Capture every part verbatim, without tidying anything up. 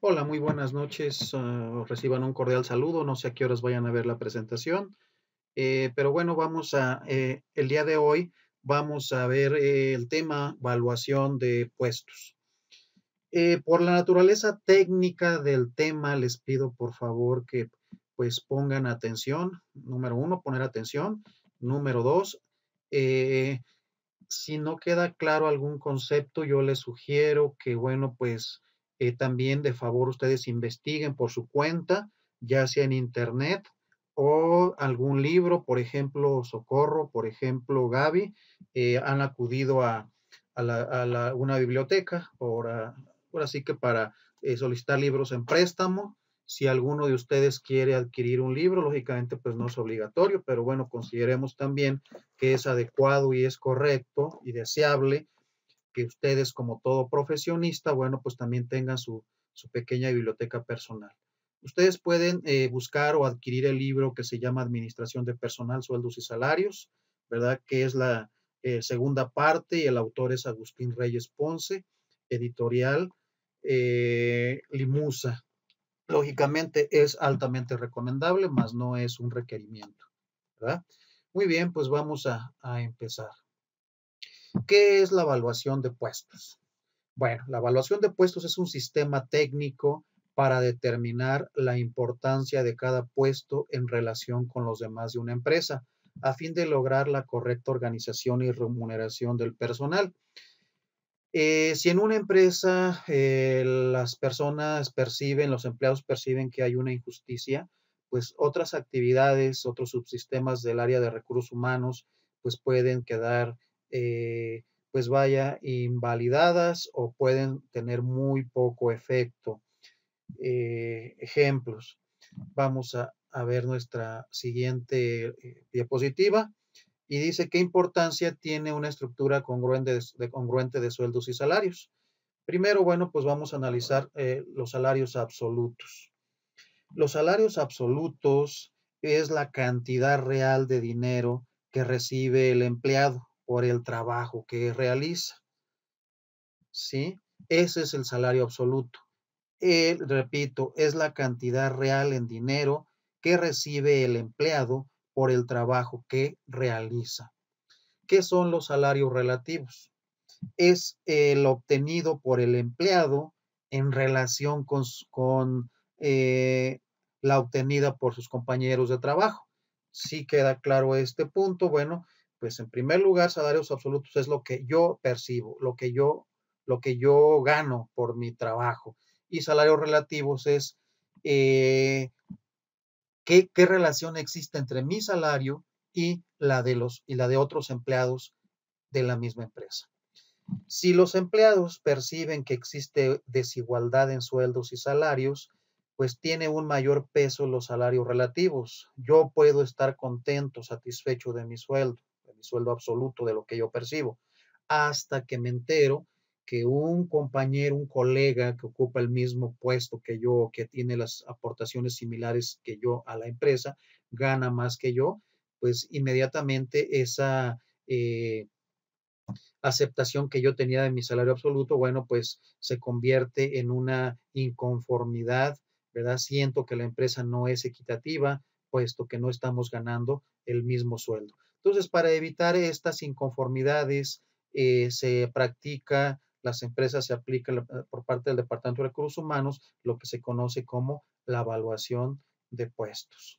Hola, muy buenas noches. ah, reciban un cordial saludo. No sé a qué horas vayan a ver la presentación, eh, pero bueno, vamos a, eh, el día de hoy vamos a ver eh, el tema evaluación de puestos. Eh, por la naturaleza técnica del tema, les pido por favor que pues pongan atención. Número uno, poner atención. Número dos, eh, si no queda claro algún concepto, yo les sugiero que, bueno, pues eh, también de favor ustedes investiguen por su cuenta, ya sea en internet o algún libro, por ejemplo, Socorro, por ejemplo, Gaby, eh, han acudido a, a, la, a la, una biblioteca por, uh, por así que para eh, solicitar libros en préstamo. Si alguno de ustedes quiere adquirir un libro, lógicamente pues no es obligatorio, pero bueno, consideremos también que es adecuado y es correcto y deseable que ustedes como todo profesionista, bueno, pues también tengan su, su pequeña biblioteca personal. Ustedes pueden eh, buscar o adquirir el libro que se llama Administración de Personal, Sueldos y Salarios, ¿verdad? Que es la eh, segunda parte y el autor es Agustín Reyes Ponce, editorial eh, Limusa. Lógicamente es altamente recomendable, mas no es un requerimiento, ¿verdad? Muy bien, pues vamos a, a empezar. ¿Qué es la evaluación de puestos? Bueno, la evaluación de puestos es un sistema técnico para determinar la importancia de cada puesto en relación con los demás de una empresa, a fin de lograr la correcta organización y remuneración del personal. Eh, si en una empresa eh, las personas perciben, los empleados perciben que hay una injusticia, pues otras actividades, otros subsistemas del área de recursos humanos, pues pueden quedar, eh, pues vaya, invalidadas o pueden tener muy poco efecto. Eh, ejemplos. Vamos a, a, ver nuestra siguiente eh, diapositiva y dice qué importancia tiene una estructura congruente de, de, congruente de sueldos y salarios. Primero, bueno, pues vamos a analizar eh, los salarios absolutos. Los salarios absolutos es la cantidad real de dinero que recibe el empleado por el trabajo que realiza. ¿Sí? Ese es el salario absoluto. Eh, repito, es la cantidad real en dinero que recibe el empleado por el trabajo que realiza. ¿Qué son los salarios relativos? Es el obtenido por el empleado en relación con, con eh, la obtenida por sus compañeros de trabajo. Si queda claro este punto, bueno, pues en primer lugar, salarios absolutos es lo que yo percibo, lo que yo, lo que yo gano por mi trabajo. Y salarios relativos es eh, ¿qué, qué relación existe entre mi salario y la de los y la de otros empleados de la misma empresa. Si los empleados perciben que existe desigualdad en sueldos y salarios, pues tiene un mayor peso los salarios relativos. Yo puedo estar contento, satisfecho de mi sueldo, de mi sueldo absoluto, de lo que yo percibo, hasta que me entero que un compañero, un colega que ocupa el mismo puesto que yo, que tiene las aportaciones similares que yo a la empresa, gana más que yo, pues inmediatamente esa eh, aceptación que yo tenía de mi salario absoluto, bueno, pues se convierte en una inconformidad, ¿verdad? Siento que la empresa no es equitativa, puesto que no estamos ganando el mismo sueldo. Entonces, para evitar estas inconformidades, eh, se practica, las empresas se aplican por parte del Departamento de Recursos Humanos lo que se conoce como la evaluación de puestos.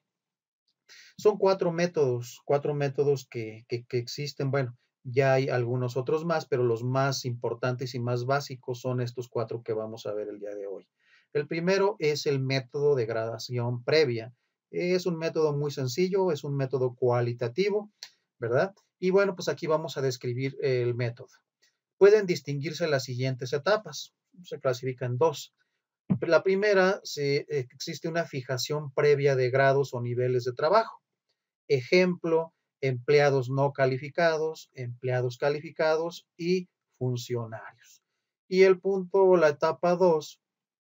Son cuatro métodos, cuatro métodos que, que, que existen. Bueno, ya hay algunos otros más, pero los más importantes y más básicos son estos cuatro que vamos a ver el día de hoy. El primero es el método de gradación previa. Es un método muy sencillo, es un método cualitativo, ¿verdad? Y bueno, pues aquí vamos a describir el método. Pueden distinguirse las siguientes etapas. Se clasifican dos. La primera, se, existe una fijación previa de grados o niveles de trabajo. Ejemplo, empleados no calificados, empleados calificados y funcionarios. Y el punto, la etapa dos,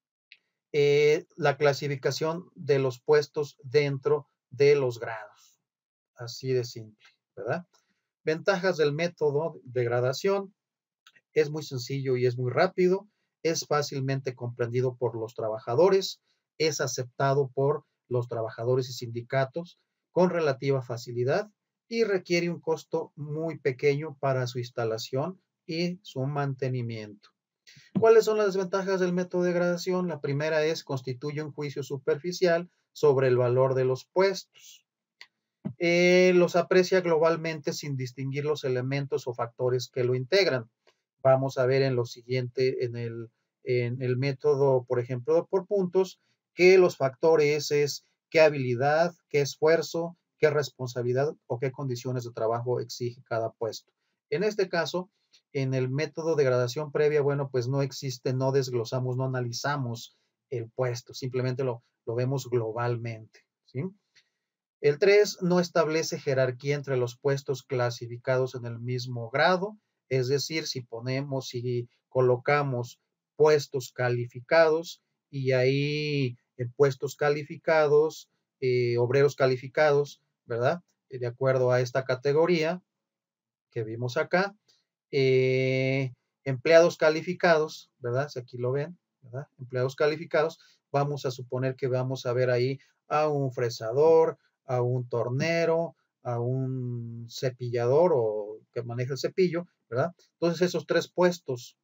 eh, la clasificación de los puestos dentro de los grados. Así de simple, ¿verdad? Ventajas del método de gradación. Es muy sencillo y es muy rápido. es fácilmente comprendido por los trabajadores, es aceptado por los trabajadores y sindicatos con relativa facilidad y requiere un costo muy pequeño para su instalación y su mantenimiento. ¿Cuáles son las desventajas del método de gradación? La primera es constituye un juicio superficial sobre el valor de los puestos. Eh, los aprecia globalmente sin distinguir los elementos o factores que lo integran. Vamos a ver en lo siguiente, en el, en el método, por ejemplo, por puntos, que los factores es qué habilidad, qué esfuerzo, qué responsabilidad o qué condiciones de trabajo exige cada puesto. En este caso, en el método de gradación previa, bueno, pues no existe, no desglosamos, no analizamos el puesto, simplemente lo, lo vemos globalmente, ¿sí? El tres no establece jerarquía entre los puestos clasificados en el mismo grado, es decir, si ponemos, si colocamos puestos calificados y ahí en puestos calificados, eh, obreros calificados, ¿verdad? De acuerdo a esta categoría que vimos acá, eh, empleados calificados, ¿verdad? Si aquí lo ven, ¿verdad? Empleados calificados, vamos a suponer que vamos a ver ahí a un fresador, a un tornero, a un cepillador o que maneja el cepillo, ¿verdad? Entonces esos tres puestos,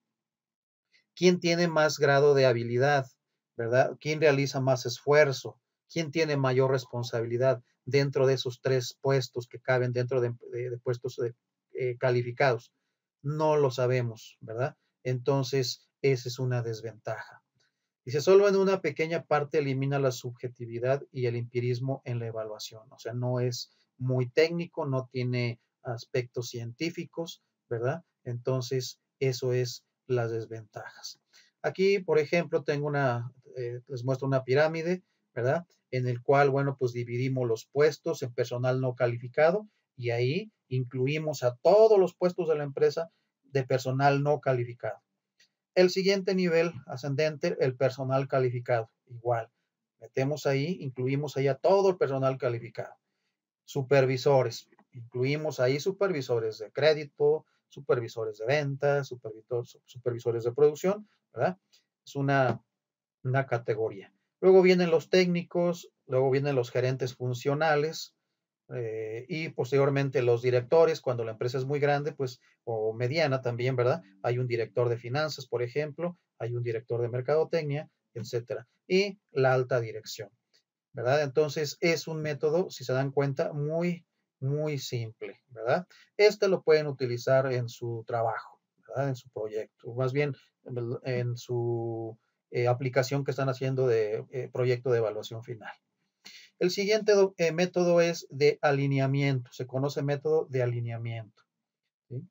¿quién tiene más grado de habilidad, ¿verdad? ¿Quién realiza más esfuerzo? ¿Quién tiene mayor responsabilidad dentro de esos tres puestos que caben dentro de, de, de puestos de, eh, calificados? No lo sabemos, ¿verdad? Entonces, esa es una desventaja. Dice, solo en una pequeña parte elimina la subjetividad y el empirismo en la evaluación. O sea, no es muy técnico, no tiene aspectos científicos, ¿verdad? Entonces, eso es las desventajas. Aquí, por ejemplo, tengo una, eh, les muestro una pirámide, ¿verdad? En el cual, bueno, pues dividimos los puestos en personal no calificado y ahí incluimos a todos los puestos de la empresa de personal no calificado. El siguiente nivel ascendente, el personal calificado, igual. Metemos ahí, incluimos ahí a todo el personal calificado. Supervisores, incluimos ahí supervisores de crédito, supervisores de ventas, supervisores, supervisores de producción, ¿verdad? Es una, una categoría. Luego vienen los técnicos, luego vienen los gerentes funcionales, eh, y posteriormente los directores, cuando la empresa es muy grande, pues, o mediana también, ¿verdad? Hay un director de finanzas, por ejemplo, hay un director de mercadotecnia, etcétera. Y la alta dirección, ¿verdad? Entonces, es un método, si se dan cuenta, muy, muy simple, ¿verdad? Este lo pueden utilizar en su trabajo, ¿verdad? En su proyecto, más bien en su eh, aplicación que están haciendo de eh, proyecto de evaluación final. El siguiente eh, método es de alineamiento, se conoce método de alineamiento. ¿Sí?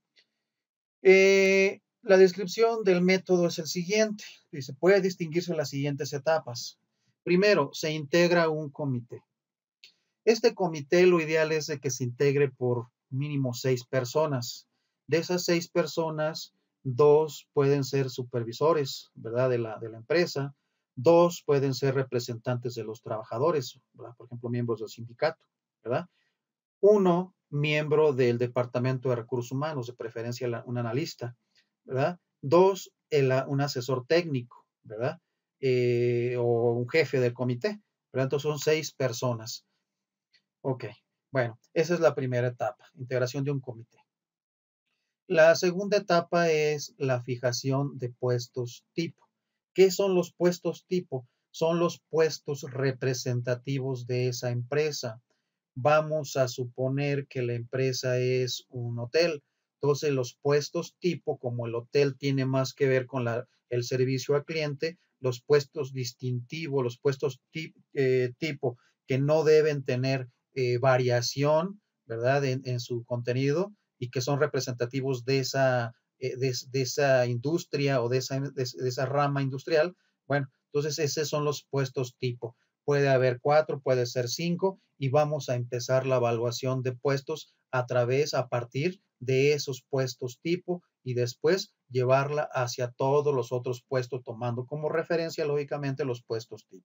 Eh, la descripción del método es el siguiente, dice, puede distinguirse en las siguientes etapas. Primero, se integra un comité. Este comité lo ideal es de que se integre por mínimo seis personas. De esas seis personas, dos pueden ser supervisores, ¿verdad? De la, de la empresa. Dos pueden ser representantes de los trabajadores, ¿verdad? Por ejemplo, miembros del sindicato, ¿verdad? Uno, miembro del Departamento de Recursos Humanos, de preferencia un analista, ¿verdad? Dos, el, un asesor técnico, ¿verdad? Eh, o un jefe del comité, ¿verdad? Entonces son seis personas. Ok, bueno, esa es la primera etapa, integración de un comité. La segunda etapa es la fijación de puestos tipo. ¿Qué son los puestos tipo? Son los puestos representativos de esa empresa. Vamos a suponer que la empresa es un hotel. Entonces, los puestos tipo, como el hotel tiene más que ver con la, el servicio al cliente, los puestos distintivos, los puestos tip, eh, tipo que no deben tener eh, variación, ¿verdad? En, en, su contenido y que son representativos de esa, eh, de, de esa industria o de esa, de, de esa rama industrial. Bueno, entonces esos son los puestos tipo. Puede haber cuatro, puede ser cinco y vamos a empezar la evaluación de puestos a través, a partir de esos puestos tipo y después llevarla hacia todos los otros puestos tomando como referencia, lógicamente, los puestos tipo.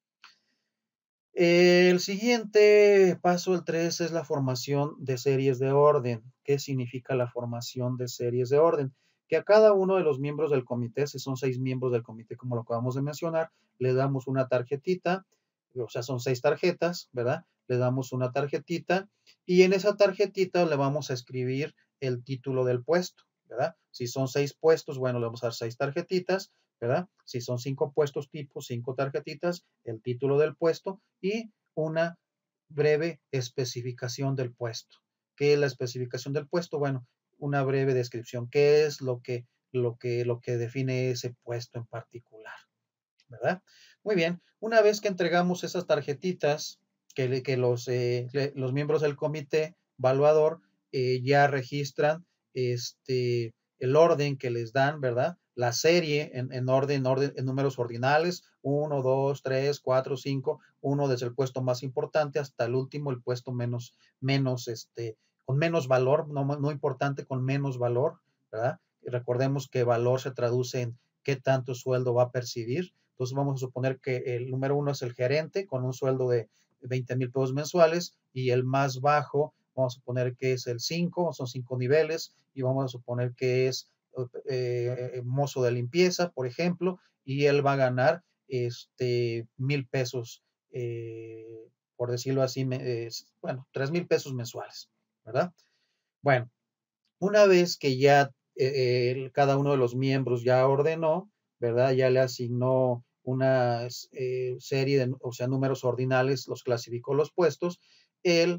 El siguiente paso, el tres, es la formación de series de orden. ¿Qué significa la formación de series de orden? que a cada uno de los miembros del comité, si son seis miembros del comité, como lo acabamos de mencionar, le damos una tarjetita, o sea, son seis tarjetas, ¿verdad? Le damos una tarjetita y en esa tarjetita le vamos a escribir el título del puesto, ¿verdad? Si son seis puestos, bueno, le vamos a dar seis tarjetitas, ¿verdad? Si son cinco puestos tipo, cinco tarjetitas, el título del puesto y una breve especificación del puesto. ¿Qué es la especificación del puesto? Bueno, una breve descripción. ¿Qué es lo que, lo que, lo que define ese puesto en particular? ¿Verdad? Muy bien. Una vez que entregamos esas tarjetitas, que, que los, eh, los miembros del comité evaluador eh, ya registran este, el orden que les dan, ¿verdad? La serie en, en orden, orden, en números ordinales, uno, dos, tres, cuatro, cinco, uno desde el puesto más importante hasta el último, el puesto menos, menos, este, con menos valor, no, no importante, con menos valor, ¿verdad? Recordemos que valor se traduce en qué tanto sueldo va a percibir. Entonces vamos a suponer que el número uno es el gerente con un sueldo de veinte mil pesos mensuales y el más bajo vamos a suponer que es el cinco, son cinco niveles y vamos a suponer que es eh, mozo de limpieza, por ejemplo, y él va a ganar este mil pesos, eh, por decirlo así, eh, bueno, tres mil pesos mensuales, ¿verdad? Bueno, una vez que ya eh, cada uno de los miembros ya ordenó, ¿verdad? Ya le asignó una eh, serie de, o sea, números ordinales, los clasificó los puestos, el,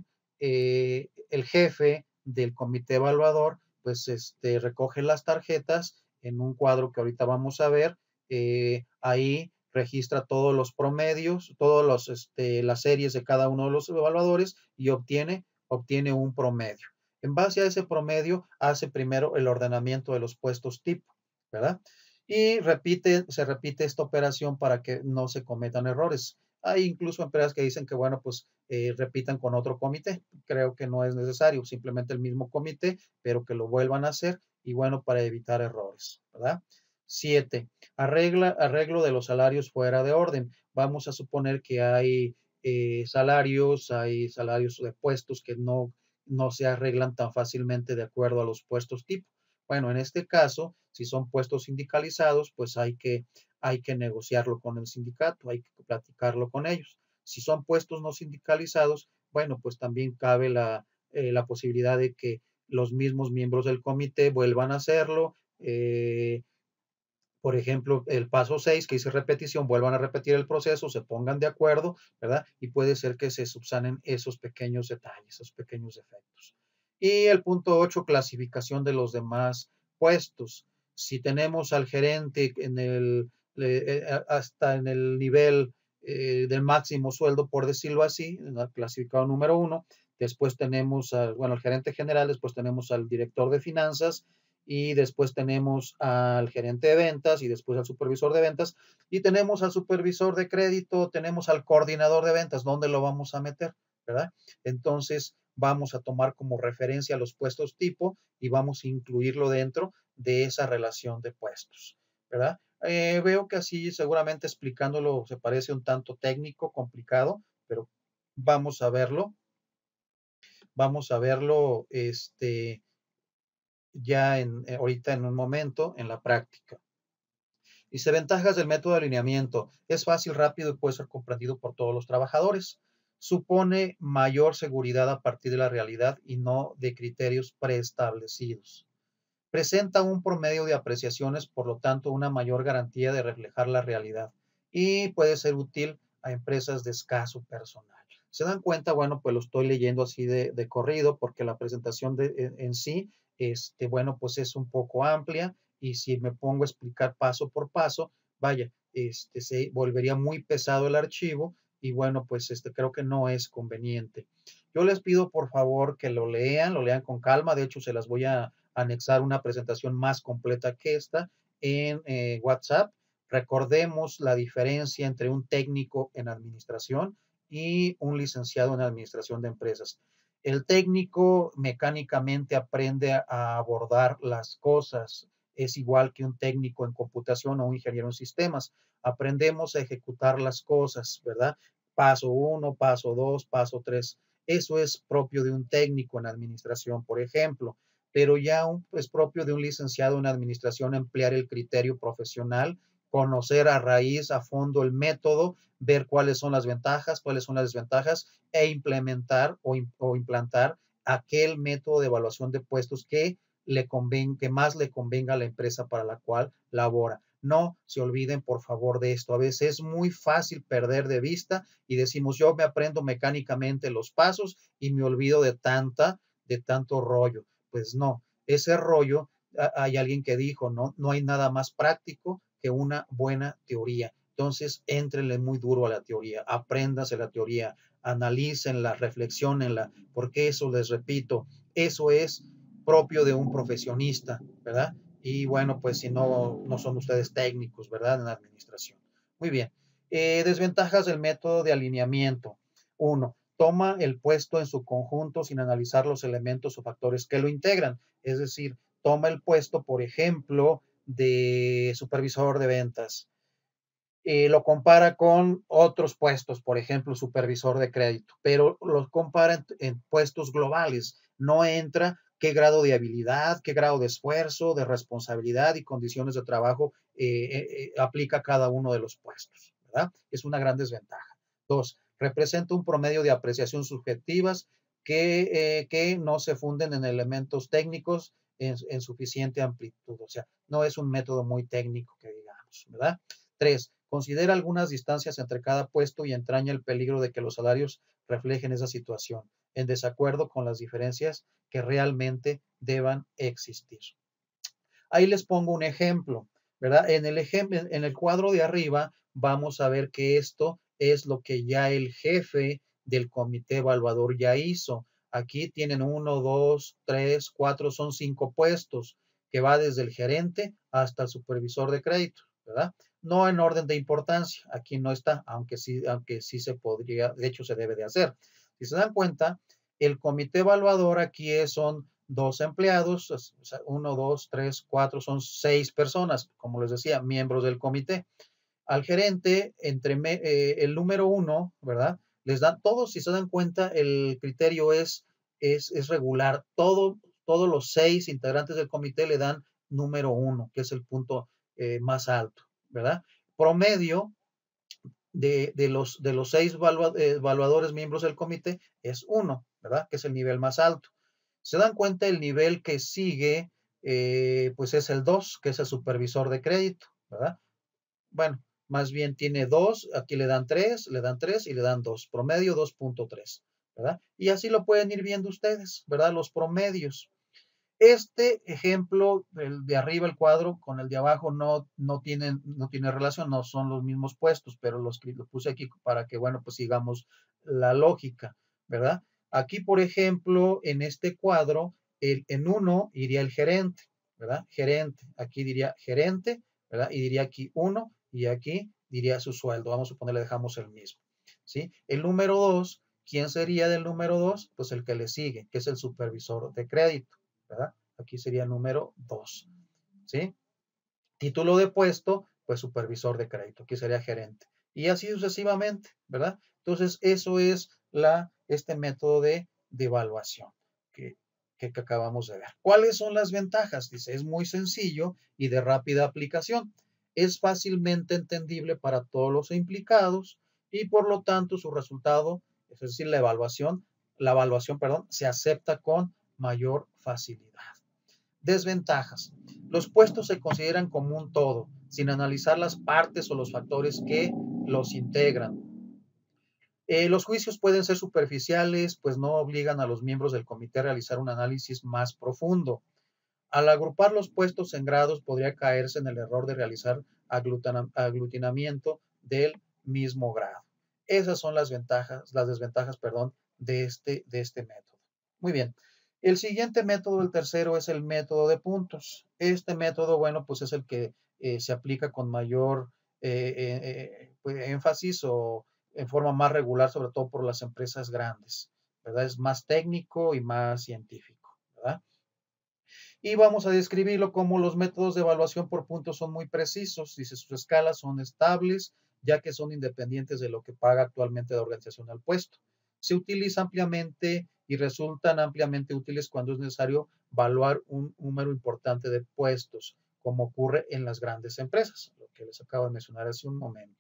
eh, el jefe del comité evaluador, pues este, recoge las tarjetas en un cuadro que ahorita vamos a ver, eh, ahí registra todos los promedios, todas este, las series de cada uno de los evaluadores y obtiene, obtiene un promedio. En base a ese promedio, hace primero el ordenamiento de los puestos tipo, ¿verdad? Y repite, se repite esta operación para que no se cometan errores. Hay incluso empresas que dicen que, bueno, pues eh, repitan con otro comité. Creo que no es necesario, simplemente el mismo comité, pero que lo vuelvan a hacer y, bueno, para evitar errores, ¿verdad? Siete, arregla, arreglo de los salarios fuera de orden. Vamos a suponer que hay eh, salarios, hay salarios de puestos que no no se arreglan tan fácilmente de acuerdo a los puestos tipo. Bueno, en este caso, si son puestos sindicalizados, pues hay que, hay que negociarlo con el sindicato, hay que platicarlo con ellos. Si son puestos no sindicalizados, bueno, pues también cabe la, eh, la posibilidad de que los mismos miembros del comité vuelvan a hacerlo, eh, por ejemplo, el paso seis, que dice repetición, vuelvan a repetir el proceso, se pongan de acuerdo, ¿verdad? Y puede ser que se subsanen esos pequeños detalles, esos pequeños defectos. Y el punto ocho, clasificación de los demás puestos. Si tenemos al gerente en el, eh, hasta en el nivel eh, del máximo sueldo, por decirlo así, en el clasificado número uno, después tenemos, al, bueno, al gerente general, después tenemos al director de finanzas, y después tenemos al gerente de ventas y después al supervisor de ventas y tenemos al supervisor de crédito, tenemos al coordinador de ventas, ¿dónde lo vamos a meter? ¿Verdad? Entonces vamos a tomar como referencia los puestos tipo y vamos a incluirlo dentro de esa relación de puestos, ¿verdad? Eh, veo que así seguramente explicándolo se parece un tanto técnico, complicado, pero vamos a verlo, vamos a verlo, este, ya en, eh, ahorita en un momento en la práctica. Dice, ventajas del método de alineamiento. Es fácil, rápido y puede ser comprendido por todos los trabajadores. Supone mayor seguridad a partir de la realidad y no de criterios preestablecidos. Presenta un promedio de apreciaciones, por lo tanto, una mayor garantía de reflejar la realidad y puede ser útil a empresas de escaso personal. ¿Se dan cuenta? Bueno, pues lo estoy leyendo así de, de corrido porque la presentación de, en, en sí, este, bueno, pues es un poco amplia y si me pongo a explicar paso por paso, vaya, este, se volvería muy pesado el archivo y bueno, pues este, creo que no es conveniente. Yo les pido por favor que lo lean, lo lean con calma, de hecho se las voy a anexar una presentación más completa que esta en eh, WhatsApp. Recordemos la diferencia entre un técnico en administración y un licenciado en administración de empresas. El técnico mecánicamente aprende a abordar las cosas. Es igual que un técnico en computación o un ingeniero en sistemas. Aprendemos a ejecutar las cosas, ¿verdad? Paso uno, paso dos, paso tres. Eso es propio de un técnico en administración, por ejemplo. pero ya un, es propio de un licenciado en administración emplear el criterio profesional, conocer a raíz, a fondo el método, ver cuáles son las ventajas, cuáles son las desventajas e implementar o, o implantar aquel método de evaluación de puestos que, le conven, que más le convenga a la empresa para la cual labora. No se olviden, por favor, de esto. A veces es muy fácil perder de vista y decimos, yo me aprendo mecánicamente los pasos y me olvido de tanta, de tanto rollo. Pues no, ese rollo, hay alguien que dijo, no, no hay nada más práctico que una buena teoría. Entonces, éntrenle muy duro a la teoría, apréndase la teoría, analícenla, reflexionenla, porque eso, les repito, eso es propio de un profesionista, ¿verdad? Y bueno, pues si no, no son ustedes técnicos, ¿verdad? En la administración. Muy bien. Eh, desventajas del método de alineamiento. Uno, toma el puesto en su conjunto sin analizar los elementos o factores que lo integran. Es decir, toma el puesto, por ejemplo, de supervisor de ventas. Eh, lo compara con otros puestos, por ejemplo, supervisor de crédito, pero los compara en, en puestos globales. No entra qué grado de habilidad, qué grado de esfuerzo, de responsabilidad y condiciones de trabajo eh, eh, aplica cada uno de los puestos, ¿verdad? Es una gran desventaja. Dos, representa un promedio de apreciación subjetivas que, eh, que no se funden en elementos técnicos en, en suficiente amplitud. O sea, no es un método muy técnico que digamos, ¿verdad? Tres, considera algunas distancias entre cada puesto y entraña el peligro de que los salarios reflejen esa situación, en desacuerdo con las diferencias que realmente deban existir. Ahí les pongo un ejemplo, ¿verdad? En el, ejemplo, en el cuadro de arriba vamos a ver que esto es lo que ya el jefe del comité evaluador ya hizo. Aquí tienen uno, dos, tres, cuatro, son cinco puestos, que va desde el gerente hasta el supervisor de crédito, ¿verdad? No en orden de importancia, aquí no está, aunque sí, aunque sí se podría, de hecho se debe de hacer. Si se dan cuenta, el comité evaluador aquí es, son dos empleados, o sea, uno, dos, tres, cuatro, son seis personas, como les decía, miembros del comité. Al gerente, entre me, eh, el número uno, ¿verdad? Les dan todos, si se dan cuenta, el criterio es, es, es regular. Todo, todos los seis integrantes del comité le dan número uno, que es el punto eh, más alto, ¿verdad? Promedio de, de, los, de los seis evaluadores miembros del comité es uno, ¿verdad? Que es el nivel más alto. Se dan cuenta, el nivel que sigue, eh, pues es el dos, que es el supervisor de crédito, ¿verdad? Bueno, más bien tiene dos, aquí le dan tres, le dan tres y le dan dos, promedio dos punto tres, ¿verdad? Y así lo pueden ir viendo ustedes, ¿verdad? Los promedios. Este ejemplo, el de arriba, el cuadro, con el de abajo no, no, tienen, no tiene relación, no son los mismos puestos, pero los, los puse aquí para que, bueno, pues sigamos la lógica, ¿verdad? Aquí, por ejemplo, en este cuadro, el, en uno iría el gerente, ¿verdad? Gerente, aquí diría gerente, ¿verdad? Y diría aquí uno, y aquí diría su sueldo. Vamos a suponer, le dejamos el mismo, ¿sí? El número dos, ¿quién sería del número dos? Pues el que le sigue, que es el supervisor de crédito, ¿verdad? Aquí sería número dos, ¿sí? Título de puesto, pues supervisor de crédito, aquí sería gerente. Y así sucesivamente, ¿verdad? Entonces, eso es la, este método de, de evaluación que, que, que acabamos de ver. ¿Cuáles son las ventajas? Dice, es muy sencillo y de rápida aplicación. Es fácilmente entendible para todos los implicados y por lo tanto su resultado, es decir, la evaluación, la evaluación, perdón, se acepta con mayor facilidad. Desventajas. Los puestos se consideran como un todo, sin analizar las partes o los factores que los integran. Eh, los juicios pueden ser superficiales, pues no obligan a los miembros del comité a realizar un análisis más profundo. Al agrupar los puestos en grados, podría caerse en el error de realizar aglutinamiento del mismo grado. Esas son las ventajas, las desventajas, perdón, de este, de este método. Muy bien. El siguiente método, el tercero, es el método de puntos. Este método, bueno, pues es el que eh, se aplica con mayor eh, eh, pues, énfasis o en forma más regular, sobre todo por las empresas grandes, ¿verdad? Es más técnico y más científico, ¿verdad? Y vamos a describirlo como los métodos de evaluación por puntos son muy precisos. Dice, sus escalas son estables, ya que son independientes de lo que paga actualmente la organización al puesto. se utiliza ampliamente y resultan ampliamente útiles cuando es necesario evaluar un número importante de puestos, como ocurre en las grandes empresas, lo que les acabo de mencionar hace un momento.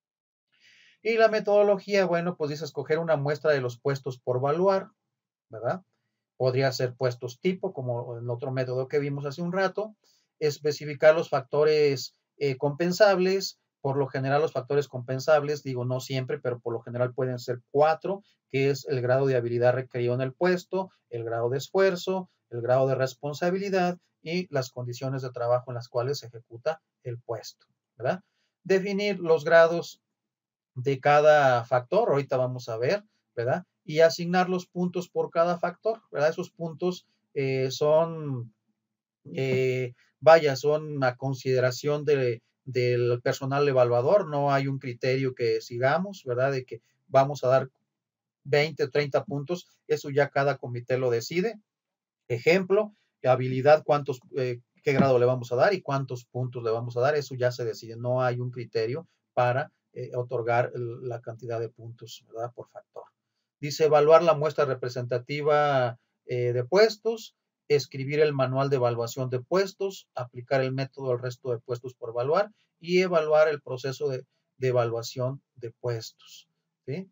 Y la metodología, bueno, pues dice escoger una muestra de los puestos por evaluar, ¿verdad? Podría ser puestos tipo, como en otro método que vimos hace un rato, especificar los factores eh, compensables. Por lo general, los factores compensables, digo no siempre, pero por lo general pueden ser cuatro, que es el grado de habilidad requerido en el puesto, el grado de esfuerzo, el grado de responsabilidad y las condiciones de trabajo en las cuales se ejecuta el puesto, ¿verdad? Definir los grados de cada factor, ahorita vamos a ver, ¿verdad? Y asignar los puntos por cada factor, ¿verdad? Esos puntos eh, son, eh, vaya, son a consideración de, del personal evaluador, no hay un criterio que sigamos, ¿verdad? De que vamos a dar veinte o treinta puntos, eso ya cada comité lo decide. Ejemplo, habilidad, cuántos, eh, qué grado le vamos a dar y cuántos puntos le vamos a dar, eso ya se decide, no hay un criterio para eh, otorgar el, la cantidad de puntos, ¿verdad? Por factor. Dice evaluar la muestra representativa eh, de puestos, escribir el manual de evaluación de puestos, aplicar el método al resto de puestos por evaluar y evaluar el proceso de, de evaluación de puestos. ¿Sí?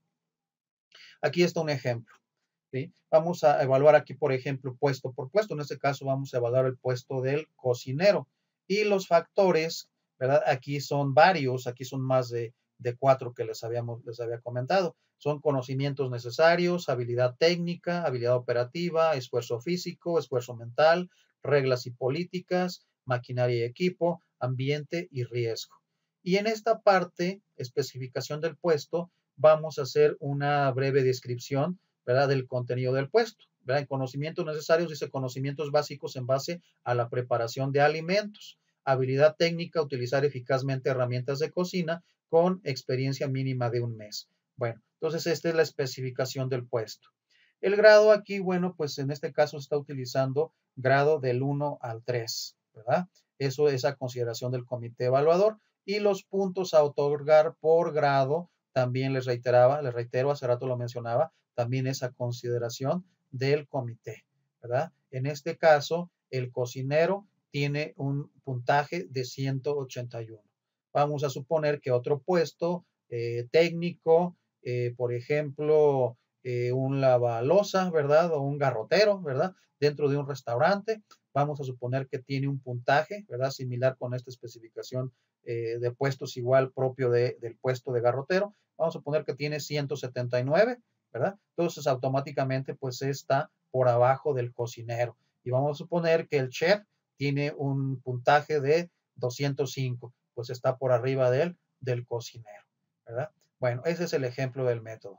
Aquí está un ejemplo. ¿Sí? Vamos a evaluar aquí, por ejemplo, puesto por puesto. En este caso vamos a evaluar el puesto del cocinero. Y los factores, ¿verdad? Aquí son varios, aquí son más de, de cuatro que les, habíamos, les había comentado. Son conocimientos necesarios, habilidad técnica, habilidad operativa, esfuerzo físico, esfuerzo mental, reglas y políticas, maquinaria y equipo, ambiente y riesgo. Y en esta parte, especificación del puesto, vamos a hacer una breve descripción, ¿verdad? Del contenido del puesto, ¿verdad? En conocimientos necesarios dice conocimientos básicos en base a la preparación de alimentos, habilidad técnica, utilizar eficazmente herramientas de cocina con experiencia mínima de un mes. Bueno, entonces esta es la especificación del puesto. El grado aquí, bueno, pues en este caso se está utilizando grado del uno al tres, ¿verdad? Eso es a consideración del comité evaluador y los puntos a otorgar por grado, también les reiteraba, les reitero, hace rato lo mencionaba, también es a consideración del comité, ¿verdad? En este caso, el cocinero tiene un puntaje de ciento ochenta y uno. Vamos a suponer que otro puesto eh, técnico, eh, por ejemplo, eh, un lavaloza, ¿verdad? O un garrotero, ¿verdad? Dentro de un restaurante, vamos a suponer que tiene un puntaje, ¿verdad? Similar con esta especificación eh, de puestos igual propio de, del puesto de garrotero. Vamos a suponer que tiene ciento setenta y nueve, ¿verdad? Entonces automáticamente pues está por abajo del cocinero. Y vamos a suponer que el chef tiene un puntaje de doscientos cinco, pues está por arriba del, del cocinero, ¿verdad? Bueno, ese es el ejemplo del método.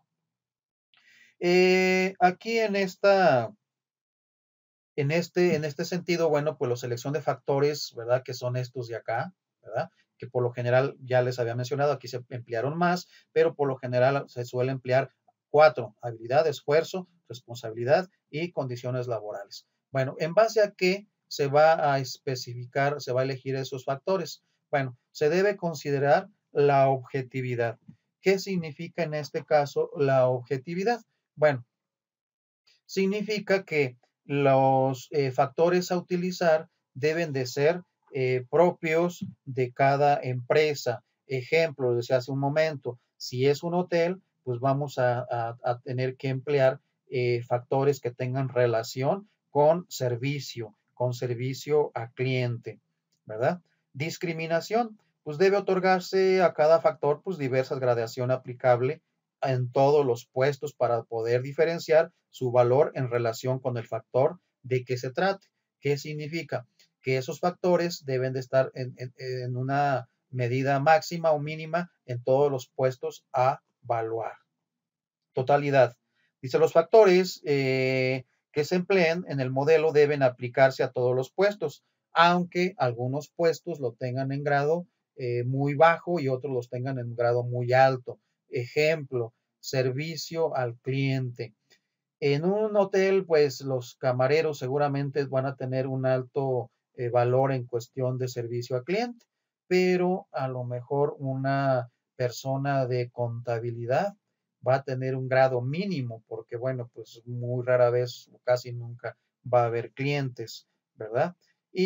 Eh, aquí en esta, en este, en este sentido, bueno, pues la selección de factores, ¿verdad? Que son estos de acá, ¿verdad? Que por lo general ya les había mencionado, aquí se emplearon más, pero por lo general se suele emplear cuatro: habilidad, esfuerzo, responsabilidad y condiciones laborales. Bueno, ¿en base a qué se va a especificar, se va a elegir esos factores? Bueno, se debe considerar la objetividad. ¿Qué significa en este caso la objetividad? Bueno, significa que los eh, factores a utilizar deben de ser eh, propios de cada empresa. Ejemplo, decía hace un momento, si es un hotel, pues vamos a, a, a tener que emplear eh, factores que tengan relación con servicio, con servicio a cliente, ¿verdad? Discriminación, pues debe otorgarse a cada factor pues diversas gradación aplicable en todos los puestos para poder diferenciar su valor en relación con el factor de que se trate. ¿Qué significa? Que esos factores deben de estar en, en, en una medida máxima o mínima en todos los puestos a evaluar. Totalidad. Dice, los factores eh, que se empleen en el modelo deben aplicarse a todos los puestos, aunque algunos puestos lo tengan en grado eh, muy bajo y otros los tengan en grado muy alto. Ejemplo, servicio al cliente. En un hotel, pues los camareros seguramente van a tener un alto eh, valor en cuestión de servicio al cliente, pero a lo mejor una persona de contabilidad va a tener un grado mínimo, porque bueno, pues muy rara vez o casi nunca va a haber clientes, ¿verdad?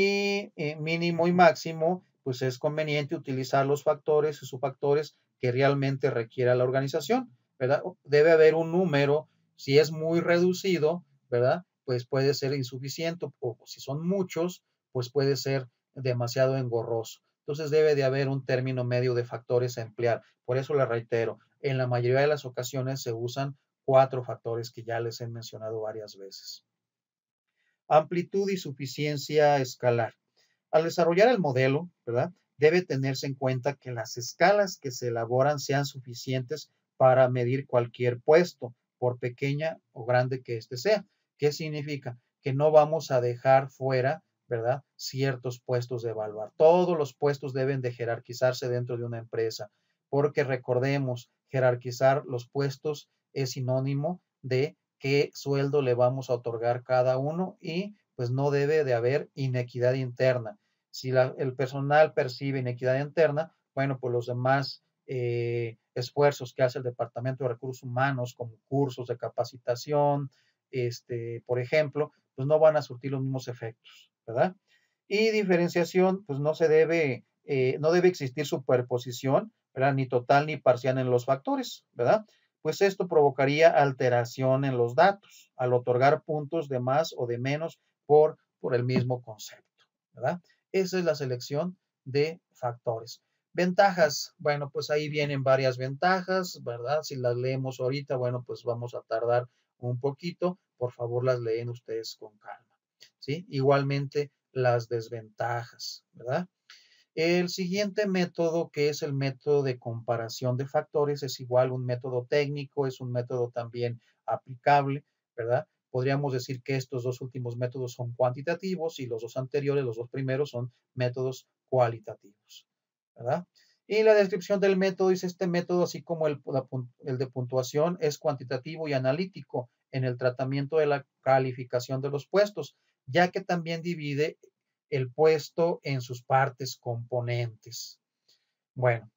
Y eh, mínimo y máximo, pues es conveniente utilizar los factores y subfactores que realmente requiera la organización, ¿verdad? Debe haber un número, si es muy reducido, ¿verdad? Pues puede ser insuficiente, o si son muchos, pues puede ser demasiado engorroso. Entonces debe de haber un término medio de factores a emplear. Por eso le reitero, en la mayoría de las ocasiones se usan cuatro factores que ya les he mencionado varias veces. Amplitud y suficiencia escalar. Al desarrollar el modelo, ¿verdad? Debe tenerse en cuenta que las escalas que se elaboran sean suficientes para medir cualquier puesto, por pequeña o grande que éste sea. ¿Qué significa? Que no vamos a dejar fuera, ¿verdad? Ciertos puestos de evaluar. Todos los puestos deben de jerarquizarse dentro de una empresa, porque recordemos, jerarquizar los puestos es sinónimo de qué sueldo le vamos a otorgar cada uno y pues no debe de haber inequidad interna. Si la, el personal percibe inequidad interna, bueno, pues los demás eh, esfuerzos que hace el Departamento de Recursos Humanos, como cursos de capacitación, este, por ejemplo, pues no van a surtir los mismos efectos, ¿verdad? Y diferenciación, pues no se debe, eh, no debe existir superposición, ¿verdad? Ni total ni parcial en los factores, ¿verdad? Pues esto provocaría alteración en los datos al otorgar puntos de más o de menos por, por el mismo concepto, ¿verdad? Esa es la selección de factores. Ventajas, bueno, pues ahí vienen varias ventajas, ¿verdad? Si las leemos ahorita, bueno, pues vamos a tardar un poquito. Por favor, las leen ustedes con calma, ¿sí? Igualmente las desventajas, ¿verdad? El siguiente método, que es el método de comparación de factores, es igual un método técnico, es un método también aplicable, ¿verdad? Podríamos decir que estos dos últimos métodos son cuantitativos y los dos anteriores, los dos primeros, son métodos cualitativos, ¿verdad? Y la descripción del método dice: este método, así como el, el de puntuación, es cuantitativo y analítico en el tratamiento de la calificación de los puestos, ya que también divide el puesto en sus partes componentes. Bueno,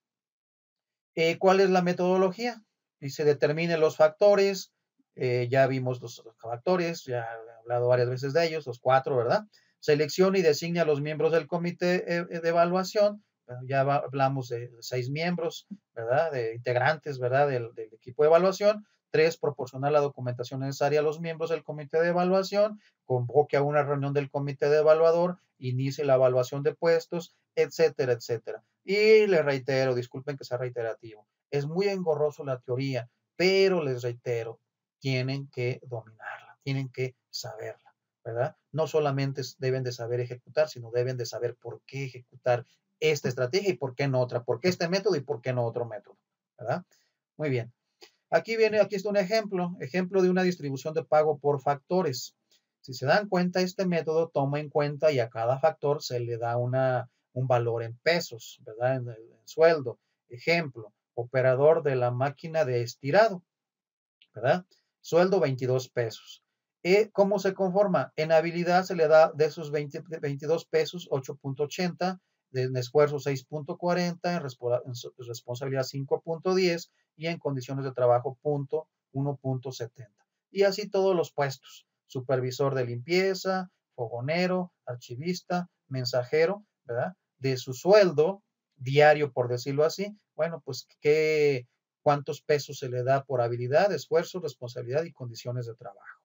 eh, ¿cuál es la metodología? Dice, determine los factores, eh, ya vimos los, los factores, ya he hablado varias veces de ellos, los cuatro, ¿verdad? Seleccione y designe a los miembros del comité eh, de evaluación, bueno, ya va, hablamos de seis miembros, ¿verdad? De integrantes, ¿verdad? Del, del equipo de evaluación. Tres, proporcionar la documentación necesaria a los miembros del comité de evaluación, convoque a una reunión del comité de evaluador, inicie la evaluación de puestos, etcétera, etcétera. Y les reitero, disculpen que sea reiterativo, es muy engorroso la teoría, pero les reitero, tienen que dominarla, tienen que saberla, ¿verdad? No solamente deben de saber ejecutar, sino deben de saber por qué ejecutar esta estrategia y por qué no otra, por qué este método y por qué no otro método, ¿verdad? Muy bien. Aquí viene, aquí está un ejemplo, ejemplo de una distribución de pago por factores. Si se dan cuenta, este método toma en cuenta y a cada factor se le da una, un valor en pesos, ¿verdad? En, el, en sueldo. Ejemplo, operador de la máquina de estirado, ¿verdad? Sueldo veintidós pesos. ¿Y cómo se conforma? En habilidad se le da de esos veinte, veintidós pesos ocho punto ochenta, en esfuerzo seis punto cuarenta, en, en responsabilidad cinco punto diez y en condiciones de trabajo uno punto setenta. Y así todos los puestos. Supervisor de limpieza, fogonero, archivista, mensajero, ¿verdad? De su sueldo diario, por decirlo así, bueno, pues qué, cuántos pesos se le da por habilidad, esfuerzo, responsabilidad y condiciones de trabajo.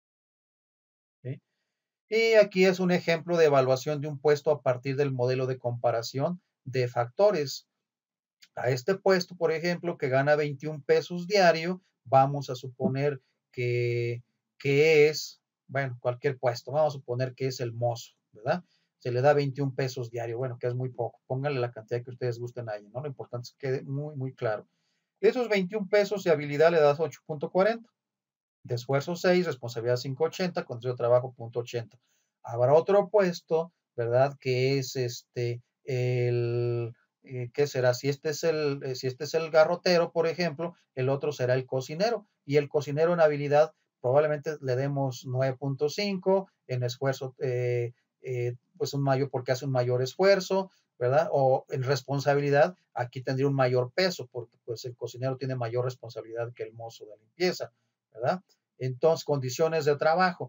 ¿Sí? Y aquí es un ejemplo de evaluación de un puesto a partir del modelo de comparación de factores. A este puesto, por ejemplo, que gana veintiún pesos diario, vamos a suponer que, que es, bueno, cualquier puesto, vamos a suponer que es el mozo, ¿verdad? Se le da veintiún pesos diario, bueno, que es muy poco, pónganle la cantidad que ustedes gusten ahí, ¿no? Lo importante es que quede muy, muy claro. De esos veintiún pesos de habilidad le das ocho punto cuarenta, de esfuerzo seis, responsabilidad cinco punto ochenta, condición de trabajo punto ochenta. Habrá otro puesto, ¿verdad? Que es este, el, eh, ¿qué será? Si este, es el, eh, si este es el garrotero, por ejemplo, el otro será el cocinero. Y el cocinero en habilidad probablemente le demos nueve punto cinco, en esfuerzo, eh, eh, pues un mayor, porque hace un mayor esfuerzo, ¿verdad? O en responsabilidad, aquí tendría un mayor peso, porque pues el cocinero tiene mayor responsabilidad que el mozo de limpieza, ¿verdad? Entonces, condiciones de trabajo.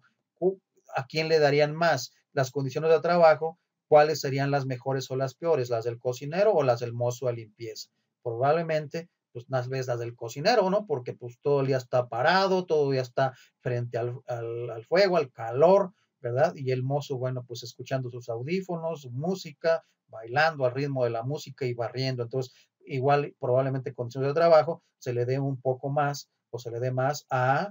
¿A quién le darían más? Las condiciones de trabajo, ¿cuáles serían las mejores o las peores? ¿Las del cocinero o las del mozo de limpieza? Probablemente, pues más veces las del cocinero, ¿no? Porque pues todo el día está parado, todo el día está frente al, al, al fuego, al calor, ¿verdad? Y el mozo, bueno, pues escuchando sus audífonos, su música, bailando al ritmo de la música y barriendo. Entonces, igual probablemente condiciones de trabajo se le dé un poco más o se le dé más a,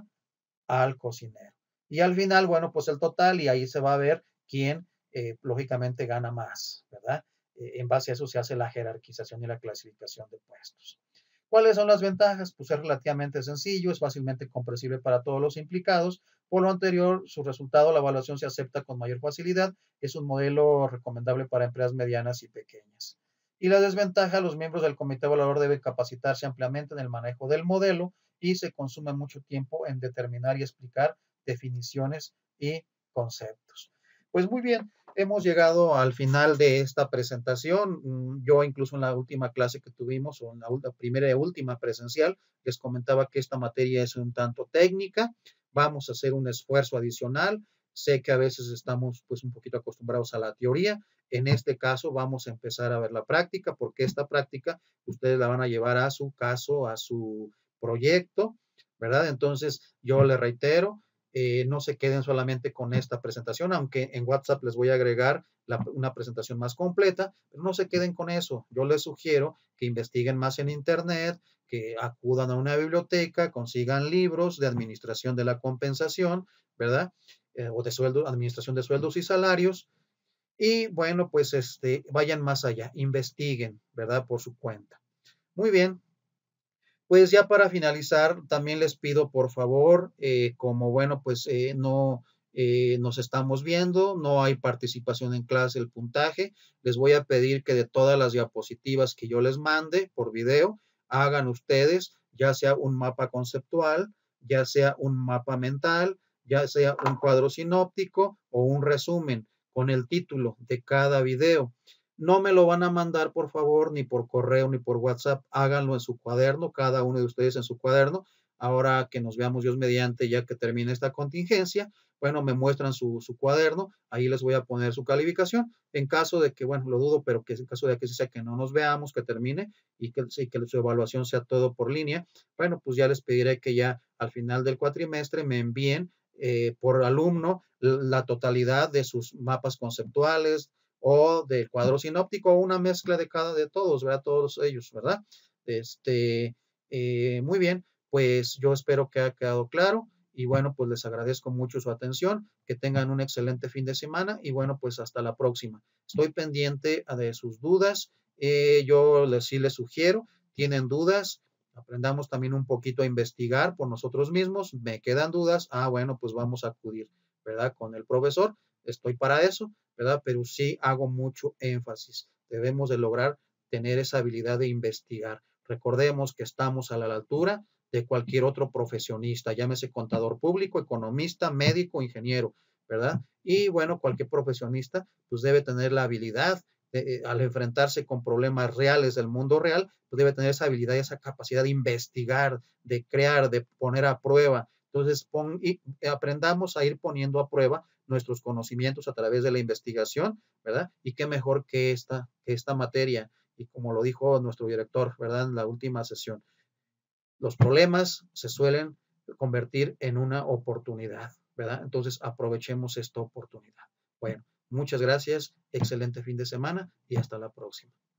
al cocinero. Y al final, bueno, pues el total y ahí se va a ver quién eh, lógicamente gana más, ¿verdad? Eh, en base a eso se hace la jerarquización y la clasificación de puestos. ¿Cuáles son las ventajas? Pues es relativamente sencillo, es fácilmente comprensible para todos los implicados. Por lo anterior, su resultado, la evaluación se acepta con mayor facilidad. Es un modelo recomendable para empresas medianas y pequeñas. Y la desventaja, los miembros del comité evaluador deben capacitarse ampliamente en el manejo del modelo y se consume mucho tiempo en determinar y explicar definiciones y conceptos. Pues muy bien, hemos llegado al final de esta presentación. Yo incluso en la última clase que tuvimos, o en la primera y última presencial, les comentaba que esta materia es un tanto técnica. Vamos a hacer un esfuerzo adicional. Sé que a veces estamos pues un poquito acostumbrados a la teoría. En este caso vamos a empezar a ver la práctica, porque esta práctica ustedes la van a llevar a su caso, a su proyecto, ¿verdad? Entonces yo les reitero, eh, no se queden solamente con esta presentación, aunque en WhatsApp les voy a agregar la, una presentación más completa, pero no se queden con eso. Yo les sugiero que investiguen más en Internet, que acudan a una biblioteca, consigan libros de administración de la compensación, ¿verdad? Eh, o de sueldo, administración de sueldos y salarios. Y bueno, pues este, vayan más allá, investiguen, ¿verdad? Por su cuenta. Muy bien. Pues ya para finalizar, también les pido por favor, eh, como bueno, pues eh, no eh, nos estamos viendo, no hay participación en clase, el puntaje, les voy a pedir que de todas las diapositivas que yo les mande por video, hagan ustedes ya sea un mapa conceptual, ya sea un mapa mental, ya sea un cuadro sinóptico o un resumen con el título de cada video. No me lo van a mandar, por favor, ni por correo ni por WhatsApp. Háganlo en su cuaderno, cada uno de ustedes en su cuaderno. Ahora que nos veamos Dios mediante, ya que termine esta contingencia, bueno, me muestran su, su cuaderno. Ahí les voy a poner su calificación. En caso de que, bueno, lo dudo, pero que en caso de que sea que no nos veamos, que termine y que, y que su evaluación sea todo por línea, bueno, pues ya les pediré que ya al final del cuatrimestre me envíen eh, por alumno la totalidad de sus mapas conceptuales, o del cuadro sinóptico, o una mezcla de cada de todos, ¿verdad? Todos ellos, ¿verdad? Este, eh, muy bien, pues yo espero que haya quedado claro y bueno, pues les agradezco mucho su atención, que tengan un excelente fin de semana y bueno, pues hasta la próxima. Estoy pendiente de sus dudas, eh, yo les, sí les sugiero, tienen dudas, aprendamos también un poquito a investigar por nosotros mismos, me quedan dudas, ah, bueno, pues vamos a acudir, ¿verdad? Con el profesor, estoy para eso, ¿verdad? Pero sí hago mucho énfasis. Debemos de lograr tener esa habilidad de investigar. Recordemos que estamos a la altura de cualquier otro profesionista, llámese contador público, economista, médico, ingeniero, ¿verdad? Y bueno, cualquier profesionista pues debe tener la habilidad de, eh, al enfrentarse con problemas reales del mundo real, pues debe tener esa habilidad y esa capacidad de investigar, de crear, de poner a prueba. Entonces, pon, y aprendamos a ir poniendo a prueba nuestros conocimientos a través de la investigación, ¿verdad? Y qué mejor que esta, que esta materia. Y como lo dijo nuestro director, ¿verdad? En la última sesión, los problemas se suelen convertir en una oportunidad, ¿verdad? Entonces aprovechemos esta oportunidad. Bueno, muchas gracias, excelente fin de semana y hasta la próxima.